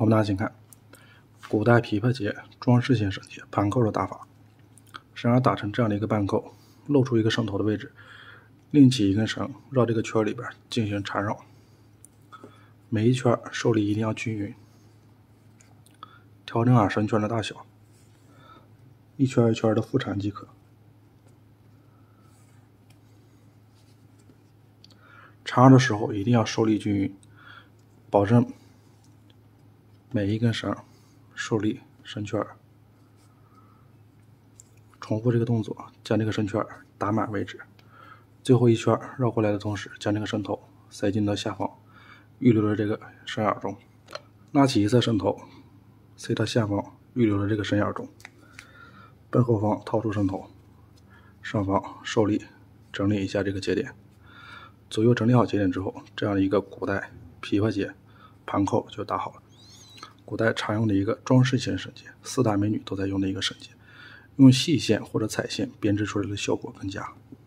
我们大家请看，古代琵琶结装饰性绳结盘扣的打法。绳儿打成这样的一个半扣，露出一个绳头的位置，另起一根绳绕这个圈里边进行缠绕，每一圈受力一定要均匀，调整绳圈的大小，一圈一圈的复缠即可。缠绕的时候一定要受力均匀，保证每一根绳受力绳圈。重复这个动作，将这个绳圈打满为止。最后一圈绕过来的同时，将这个绳头塞进到下方预留的这个绳眼中，拉起一侧绳头，塞到下方预留的这个绳眼中，背后方掏出绳头，上方受力整理一下这个节点。左右整理好节点之后，这样的一个古代琵琶结盘扣就打好了。古代常用的一个装饰性绳结，四大美女都在用的一个绳结，用细线或者彩线编织出来的效果更佳。